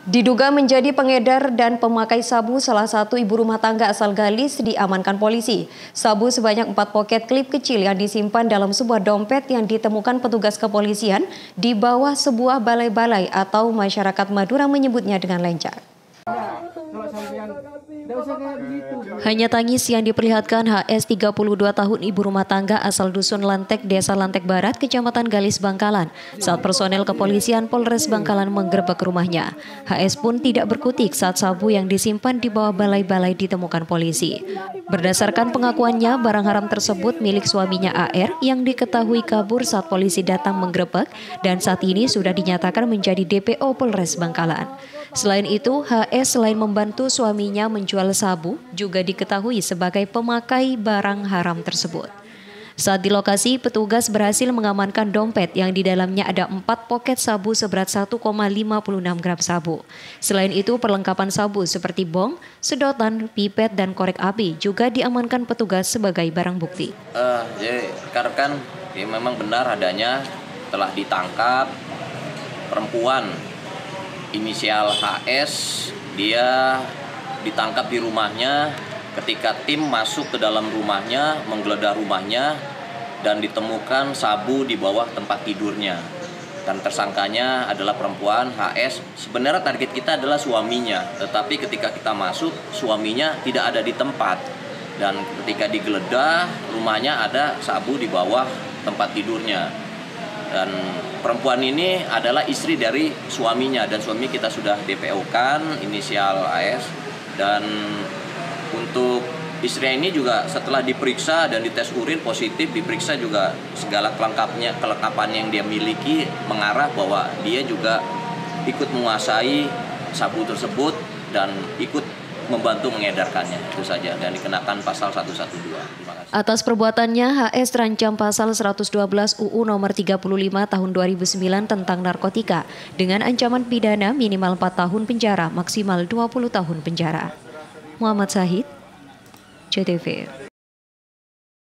Diduga menjadi pengedar dan pemakai sabu, salah satu ibu rumah tangga asal Galis diamankan polisi. Sabu sebanyak 4 poket klip kecil yang disimpan dalam sebuah dompet yang ditemukan petugas kepolisian di bawah sebuah balai-balai atau masyarakat Madura menyebutnya dengan lenca. Hanya tangis yang diperlihatkan HS 32 tahun ibu rumah tangga asal Dusun Lantek, Desa Lantek Barat, Kecamatan Galis, Bangkalan, saat personel kepolisian Polres Bangkalan menggerebek rumahnya. HS pun tidak berkutik saat sabu yang disimpan di bawah balai-balai ditemukan polisi. Berdasarkan pengakuannya, barang haram tersebut milik suaminya AR yang diketahui kabur saat polisi datang menggerebek dan saat ini sudah dinyatakan menjadi DPO Polres Bangkalan. Selain itu, HS selain membantu suaminya menjual sabu, juga diketahui sebagai pemakai barang haram tersebut. Saat di lokasi, petugas berhasil mengamankan dompet yang di dalamnya ada 4 poket sabu seberat 1,56 gram sabu. Selain itu, perlengkapan sabu seperti bong, sedotan, pipet, dan korek api juga diamankan petugas sebagai barang bukti. Jadi rekan-rekan, ya memang benar adanya telah ditangkap perempuan inisial HS. Dia ditangkap di rumahnya ketika tim masuk ke dalam rumahnya, menggeledah rumahnya, dan ditemukan sabu di bawah tempat tidurnya. Dan tersangkanya adalah perempuan HS. Sebenarnya target kita adalah suaminya, tetapi ketika kita masuk, suaminya tidak ada di tempat. Dan ketika digeledah, rumahnya ada sabu di bawah tempat tidurnya. Dan perempuan ini adalah istri dari suaminya, dan suami kita sudah DPO-kan inisial AS. Dan untuk istrinya ini juga setelah diperiksa dan dites urin positif, diperiksa juga segala kelengkapan yang dia miliki mengarah bahwa dia juga ikut menguasai sabu tersebut dan ikut membantu mengedarkannya, itu saja, dan dikenakan pasal 112. Terima kasih. Atas perbuatannya, HS terancam pasal 112 UU nomor 35 tahun 2009 tentang narkotika dengan ancaman pidana minimal 4 tahun penjara, maksimal 20 tahun penjara. Muhammad Sahid, JTV.